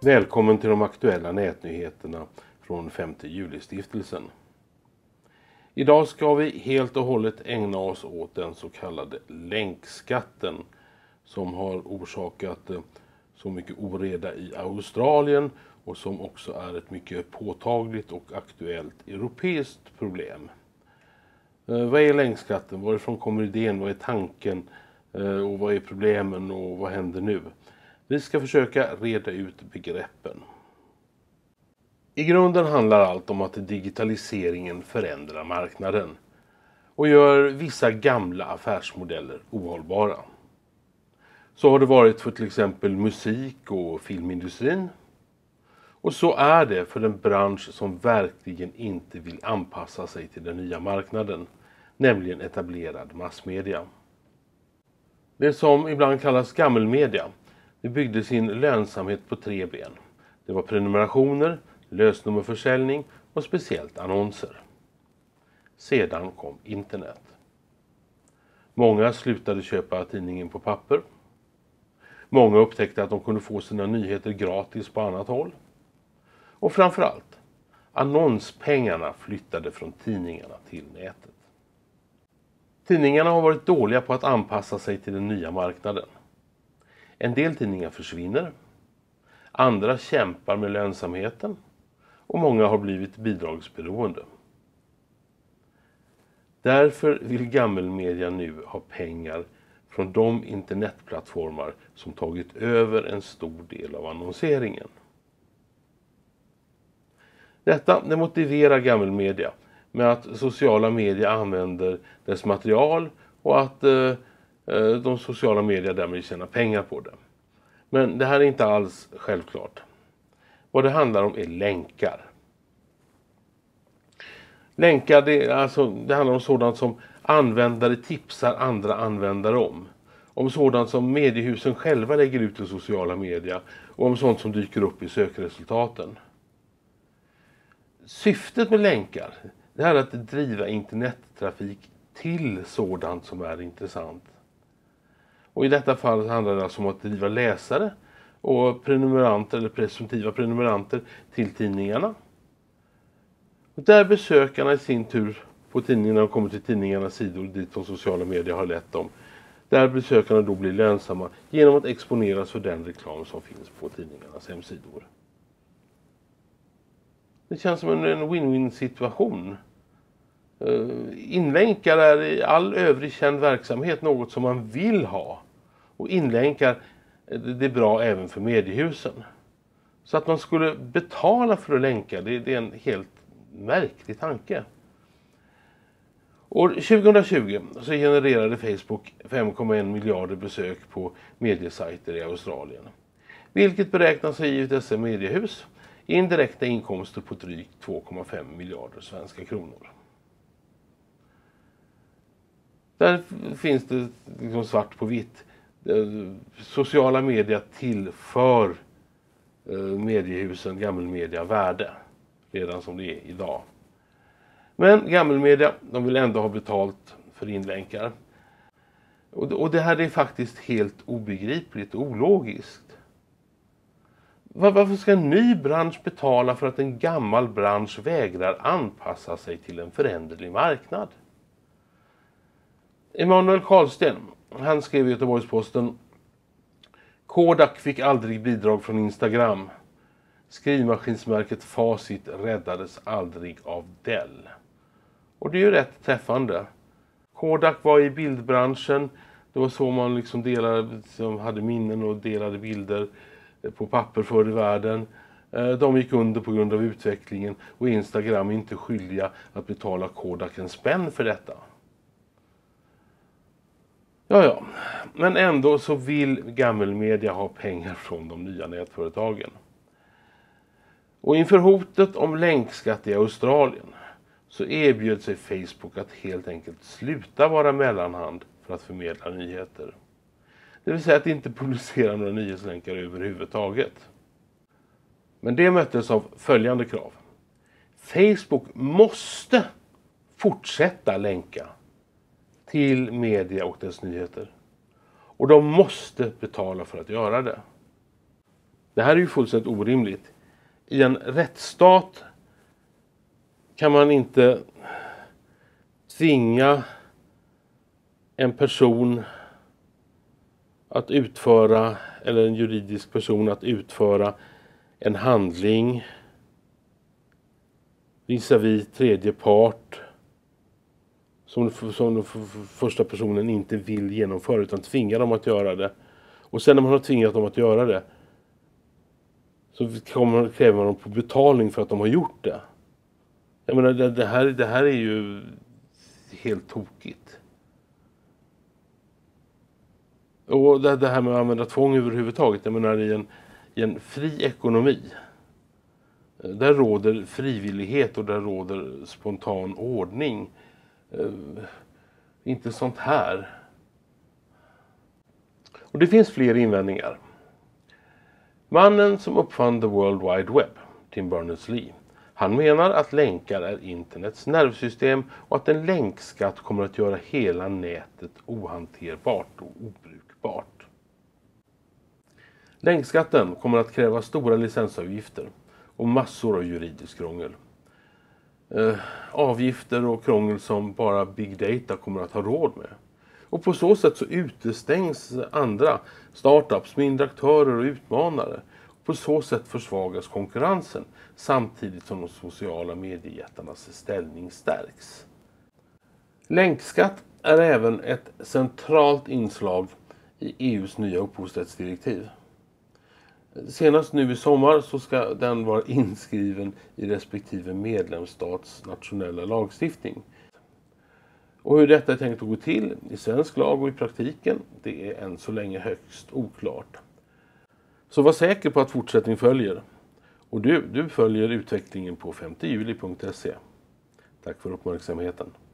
Välkommen till de aktuella nätnyheterna från 5:e juli-stiftelsen. Idag ska vi helt och hållet ägna oss åt den så kallade länkskatten som har orsakat så mycket oreda i Australien och som också är ett mycket påtagligt och aktuellt europeiskt problem. Vad är länkskatten? Varifrån kommer idén? Vad är tanken? Och vad är problemen och vad händer nu? Vi ska försöka reda ut begreppen. I grunden handlar allt om att digitaliseringen förändrar marknaden och gör vissa gamla affärsmodeller ohållbara. Så har det varit för till exempel musik- och filmindustrin. Och så är det för en bransch som verkligen inte vill anpassa sig till den nya marknaden, nämligen etablerad massmedia. Det som ibland kallas gammelmedia, det byggde sin lönsamhet på 3 ben. Det var prenumerationer, lösnummerförsäljning och speciellt annonser. Sedan kom internet. Många slutade köpa tidningen på papper. Många upptäckte att de kunde få sina nyheter gratis på annat håll. Och framförallt, annonspengarna flyttade från tidningarna till nätet. Tidningarna har varit dåliga på att anpassa sig till den nya marknaden. En del tidningar försvinner, andra kämpar med lönsamheten och många har blivit bidragsberoende. Därför vill gammelmedia nu ha pengar från de internetplattformar som tagit över en stor del av annonseringen. Det motiverar gammelmedia med att sociala medier använder dess material och att de sociala medier därmed tjänar pengar på det. Men det här är inte alls självklart. Vad det handlar om är länkar. Länkar, det handlar om sådant som användare tipsar andra användare om. Om sådant som mediehusen själva lägger ut i sociala medier och om sånt som dyker upp i sökresultaten. Syftet med länkar, det är att driva internettrafik till sådant som är intressant. Och i detta fall handlar det alltså om att driva läsare och prenumeranter eller presumtiva prenumeranter till tidningarna. Och där besökarna i sin tur på tidningarna och kommer till tidningarnas sidor dit de sociala medier har lett dem. Där besökarna då blir lönsamma genom att exponeras för den reklam som finns på tidningarnas hemsidor. Det känns som en win-win situation. Inlänkar är i all övrig känd verksamhet något som man vill ha. Och inlänkar, det är bra även för mediehusen. Så att man skulle betala för att länka, det är en helt märklig tanke. År 2020 så genererade Facebook 5,1 miljarder besök på mediesajter i Australien. Vilket beräknas ha givit dessa mediehus indirekta inkomster på drygt 2,5 miljarder svenska kronor. Där finns det liksom svart på vitt. Sociala medier tillför mediehusen gammelmedia värde redan som det är idag. Men gammelmedia, de vill ändå ha betalt för inlänkar. Och det här är faktiskt helt obegripligt och ologiskt. Varför ska en ny bransch betala för att en gammal bransch vägrar anpassa sig till en föränderlig marknad? Emanuel Karlsten, han skrev i Göteborgs-Posten: Kodak fick aldrig bidrag från Instagram. Skrivmaskinsmärket Facit räddades aldrig av Dell. Och det är ju rätt träffande. Kodak var i bildbranschen. Det var så man liksom hade minnen och delade bilder på papper förr i världen. De gick under på grund av utvecklingen och Instagram är inte skyldiga att betala Kodak en spänn för detta. Ja, men ändå så vill gammelmedia ha pengar från de nya nätföretagen. Och inför hotet om länkskatt i Australien så erbjöd sig Facebook att helt enkelt sluta vara mellanhand för att förmedla nyheter. Det vill säga att inte publicera några nyhetslänkar överhuvudtaget. Men det möttes av följande krav. Facebook måste fortsätta länka till media och dess nyheter. Och de måste betala för att göra det. Det här är ju fullständigt orimligt. I en rättsstat kan man inte tvinga en person att utföra, eller en juridisk person att utföra en handling visavi tredje part som den första personen inte vill genomföra, utan tvinga dem att göra det. Och sen när man har tvingat dem att göra det, så kräver man dem på betalning för att de har gjort det. Jag menar, det här är ju helt tokigt. Och det här med att använda tvång överhuvudtaget, jag menar i en fri ekonomi, där råder frivillighet och där råder spontan ordning. Inte sånt här. Och det finns fler invändningar. Mannen som uppfann the World Wide Web, Tim Berners-Lee, han menar att länkar är internets nervsystem och att en länkskatt kommer att göra hela nätet ohanterbart och obrukbart. Länkskatten kommer att kräva stora licensavgifter och massor av juridiskt krångel. Avgifter och krångel som bara Big Data kommer att ha råd med. Och på så sätt så utestängs andra startups, mindre aktörer och utmanare. På så sätt försvagas konkurrensen samtidigt som de sociala mediejättarnas ställning stärks. Länkskatt är även ett centralt inslag i EU:s nya upphovsrättsdirektiv. Senast nu i sommar så ska den vara inskriven i respektive medlemsstats nationella lagstiftning. Och hur detta är tänkt att gå till i svensk lag och i praktiken, det är än så länge högst oklart. Så var säker på att fortsättning följer. Och du följer utvecklingen på 5juli.se. Tack för uppmärksamheten.